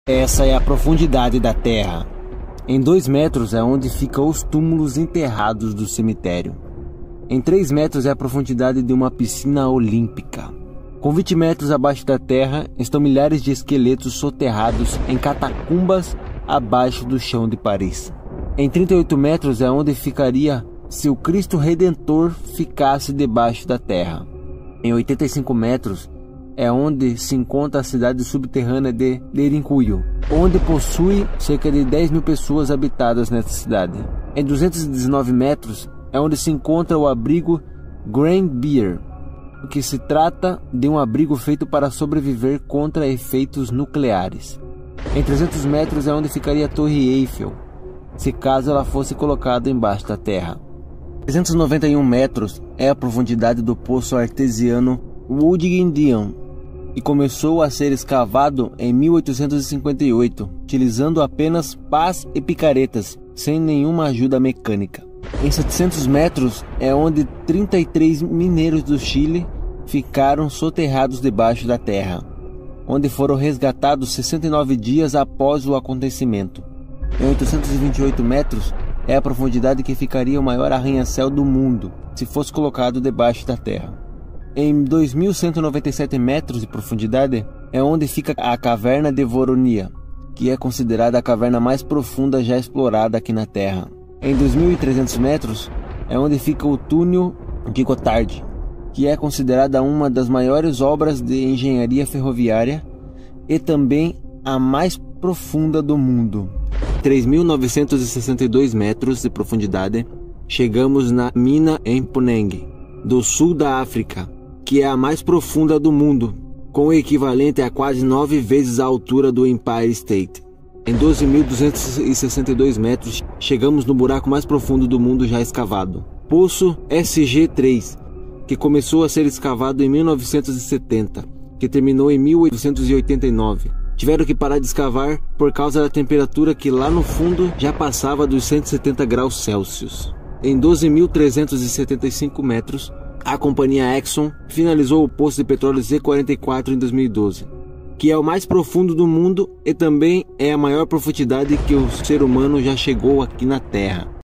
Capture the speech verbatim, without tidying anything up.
Essa é a profundidade da Terra. Em dois metros é onde ficam os túmulos enterrados do cemitério. Em três metros é a profundidade de uma piscina olímpica. Com vinte metros abaixo da terra estão milhares de esqueletos soterrados em catacumbas abaixo do chão de Paris. Em trinta e oito metros é onde ficaria se o Cristo Redentor ficasse debaixo da terra. Em oitenta e cinco metros é onde se encontra a cidade subterrânea de Derinkuyu, onde possui cerca de dez mil pessoas habitadas nessa cidade. Em duzentos e dezenove metros é onde se encontra o abrigo Grand Beer, que se trata de um abrigo feito para sobreviver contra efeitos nucleares. Em trezentos metros é onde ficaria a Torre Eiffel, se caso ela fosse colocada embaixo da terra. trezentos e noventa e um metros é a profundidade do poço artesiano Woodgindian, e começou a ser escavado em mil oitocentos e cinquenta e oito, utilizando apenas pás e picaretas, sem nenhuma ajuda mecânica. Em setecentos metros é onde trinta e três mineiros do Chile ficaram soterrados debaixo da terra, onde foram resgatados sessenta e nove dias após o acontecimento. Em oitocentos e vinte e oito metros é a profundidade que ficaria o maior arranha-céu do mundo, se fosse colocado debaixo da terra. Em dois mil cento e noventa e sete metros de profundidade é onde fica a caverna de Voronia, que é considerada a caverna mais profunda já explorada aqui na Terra. Em dois mil e trezentos metros é onde fica o túnel de Gotthard, que é considerada uma das maiores obras de engenharia ferroviária e também a mais profunda do mundo. três mil novecentos e sessenta e dois metros de profundidade chegamos na mina em Mpumalanga, do sul da África, que é a mais profunda do mundo, com o equivalente a quase nove vezes a altura do Empire State. Em doze mil duzentos e sessenta e dois metros, chegamos no buraco mais profundo do mundo já escavado, Poço S G três, que começou a ser escavado em mil novecentos e setenta, que terminou em mil oitocentos e oitenta e nove. Tiveram que parar de escavar por causa da temperatura que lá no fundo já passava dos cento e setenta graus Celsius. Em doze mil trezentos e setenta e cinco metros, a companhia Exxon finalizou o poço de petróleo Z quarenta e quatro em dois mil e doze, que é o mais profundo do mundo e também é a maior profundidade que o ser humano já chegou aqui na Terra.